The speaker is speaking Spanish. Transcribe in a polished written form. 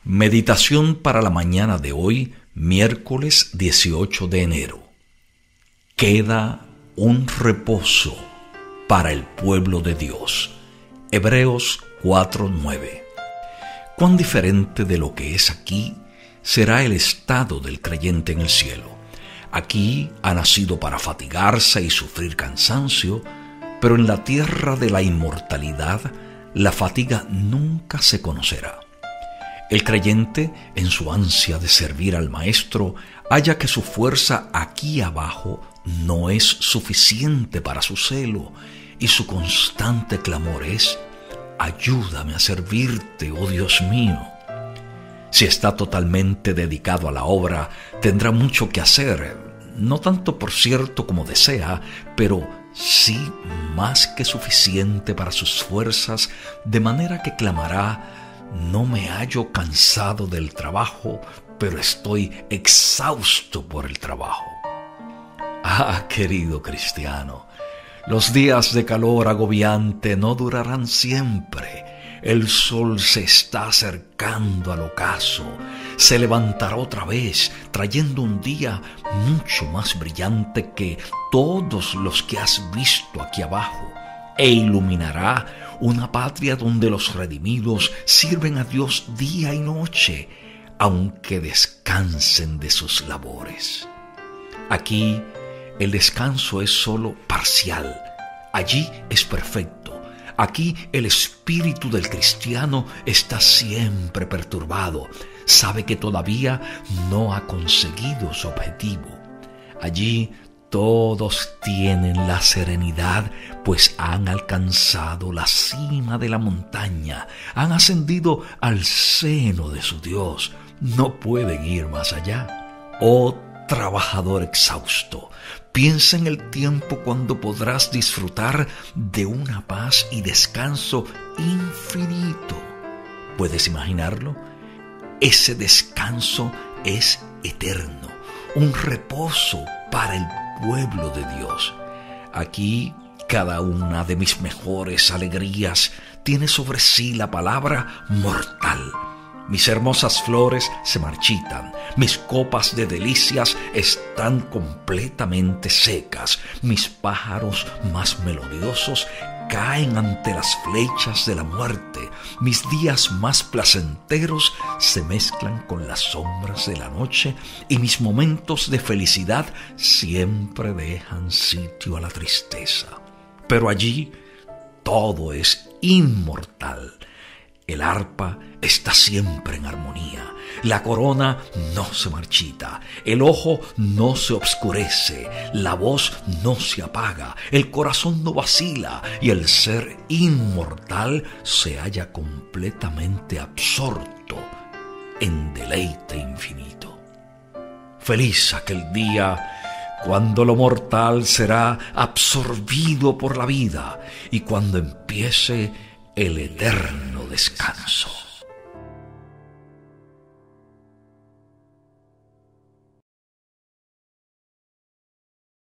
Meditación para la mañana de hoy, miércoles 18 de enero. Queda un reposo para el pueblo de Dios. Hebreos 4:9. Cuán diferente de lo que es aquí será el estado del creyente en el cielo. Aquí ha nacido para fatigarse y sufrir cansancio, pero en la tierra de la inmortalidad la fatiga nunca se conocerá. El creyente, en su ansia de servir al Maestro, halla que su fuerza aquí abajo no es suficiente para su celo, y su constante clamor es: ayúdame a servirte, oh Dios mío. Si está totalmente dedicado a la obra, tendrá mucho que hacer, no tanto por cierto como desea, pero sí más que suficiente para sus fuerzas, de manera que clamará: no me hallo cansado del trabajo, pero estoy exhausto por el trabajo. Ah, querido cristiano, los días de calor agobiante no durarán siempre. El sol se está acercando al ocaso. Se levantará otra vez, trayendo un día mucho más brillante que todos los que has visto aquí abajo, e iluminará una patria donde los redimidos sirven a Dios día y noche, aunque descansen de sus labores. Aquí el descanso es solo parcial, allí es perfecto. Aquí el espíritu del cristiano está siempre perturbado, sabe que todavía no ha conseguido su objetivo. Allí todos tienen la serenidad, pues han alcanzado la cima de la montaña, han ascendido al seno de su Dios, no pueden ir más allá. Oh trabajador exhausto, piensa en el tiempo cuando podrás disfrutar de una paz y descanso infinito. ¿Puedes imaginarlo? Ese descanso es eterno, un reposo para el pueblo de Dios. Aquí cada una de mis mejores alegrías tiene sobre sí la palabra mortal. Mis hermosas flores se marchitan, mis copas de delicias están completamente secas, mis pájaros más melodiosos caen ante las flechas de la muerte, mis días más placenteros se mezclan con las sombras de la noche, y mis momentos de felicidad siempre dejan sitio a la tristeza. Pero allí todo es inmortal. El arpa está siempre en armonía, la corona no se marchita, el ojo no se obscurece, la voz no se apaga, el corazón no vacila, y el ser inmortal se halla completamente absorto en deleite infinito. Feliz aquel día cuando lo mortal será absorbido por la vida y cuando empiece el eterno descanso.